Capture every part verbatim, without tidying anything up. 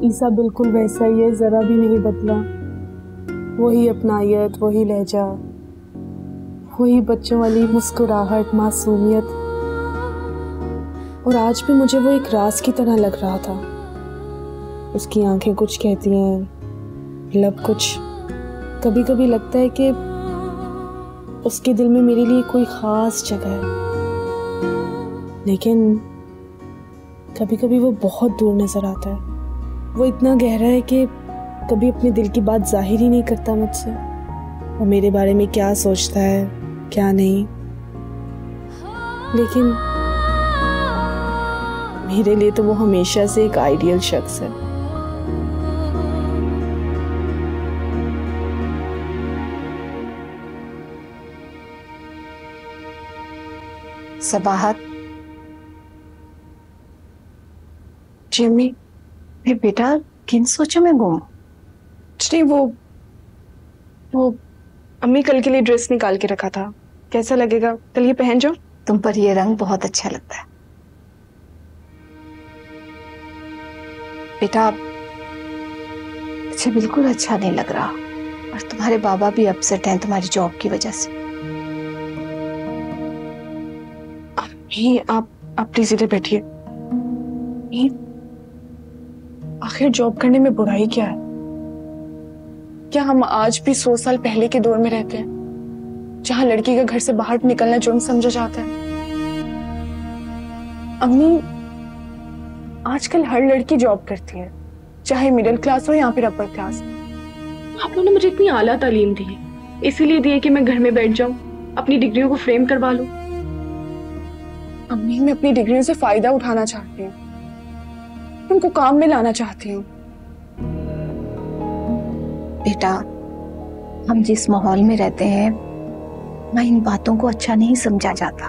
ईसा बिल्कुल वैसा ही है, जरा भी नहीं बदला। वही अपनायत, वही लहजा, वही बच्चों वाली मुस्कुराहट, मासूमियत। और आज भी मुझे वो एक राज की तरह लग रहा था। उसकी आंखें कुछ कहती हैं, लब कुछ। कभी कभी लगता है कि उसके दिल में मेरे लिए कोई खास जगह है, लेकिन कभी कभी वो बहुत दूर नजर आता है। वो इतना गहरा है कि कभी अपने दिल की बात जाहिर ही नहीं करता मुझसे, और मेरे बारे में क्या सोचता है क्या नहीं। लेकिन मेरे लिए तो वो हमेशा से एक आइडियल शख्स है। सबाहत। जिमी, मैं बेटा किन सोचों में गुम? नहीं, वो वो अम्मी कल के लिए ड्रेस निकाल के रखा था, कैसा लगेगा? कल ये पहन जाओ। तुम पर ये रंग बहुत अच्छा लगता है बेटा। मुझे बिल्कुल अच्छा नहीं लग रहा, और तुम्हारे बाबा भी अपसेट हैं तुम्हारी जॉब की वजह से। अम्मी, आप आप प्लीज इधर बैठिए। आखिर जॉब करने में बुराई क्या है? क्या हम आज भी सौ साल पहले के दौर में रहते हैं, जहां लड़की का घर से बाहर निकलना जुर्म समझा जाता है? अम्मी, आजकल हर लड़की जॉब करती है, चाहे मिडिल क्लास हो या फिर अपर क्लास। आपने मुझे इतनी आला तालीम दी है, इसीलिए दी है कि मैं घर में बैठ जाऊं, अपनी डिग्रियों को फ्रेम करवा लूं। अम्मी, मैं अपनी डिग्रियों से फायदा उठाना चाहती हूँ, उनको काम में लाना चाहती हूँ। बेटा, हम जिस माहौल में रहते हैं वहाँ इन बातों को अच्छा नहीं समझा जाता।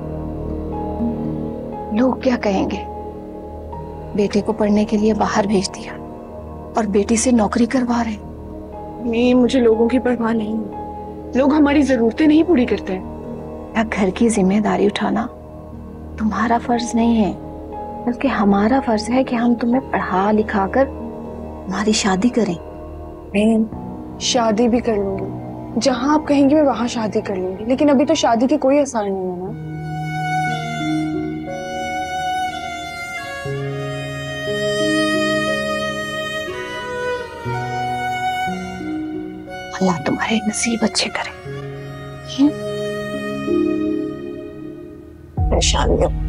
लोग क्या कहेंगे? बेटे को पढ़ने के लिए बाहर भेज दिया और बेटी से नौकरी करवा रहे। नहीं, मुझे लोगों की परवाह नहीं है। लोग हमारी जरूरतें नहीं पूरी करते हैं। घर की जिम्मेदारी उठाना तुम्हारा फर्ज नहीं है, बल्कि हमारा फर्ज है कि हम तुम्हें पढ़ा लिखा कर तुम्हारी शादी करें। मैं शादी भी कर लूंगी, जहां आप कहेंगे मैं वहां शादी कर लूंगी, लेकिन अभी तो शादी की कोई आसार नहीं है ना। अल्लाह तुम्हारे नसीब अच्छे करे। परेशान हो